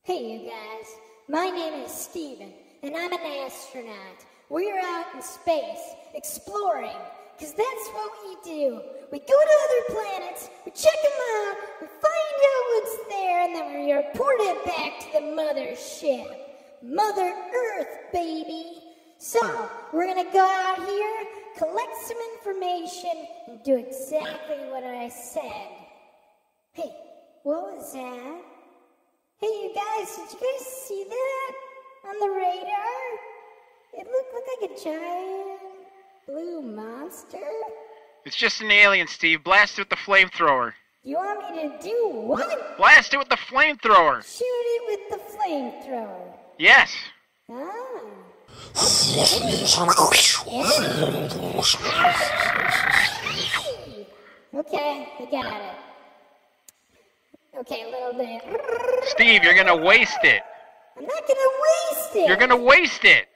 Hey, you guys. My name is Steven, and I'm an astronaut. We're out in space, exploring, because that's what we do. We go to other planets, we check them out, we find out what's there, and then we report it back to the mothership. Mother Earth, baby. So, we're gonna go out here, collect some information, and do exactly what I said. Hey, what was that? Hey, you guys, did you guys see that on the radar? It looked like a giant blue monster. It's just an alien, Steve. Blast it with the flamethrower. You want me to do what? Blast it with the flamethrower. Shoot it with the flamethrower. Yes. Ah. Okay, I got it. Okay, a little bit. Steve, you're gonna waste it. I'm not gonna waste it. You're gonna waste it.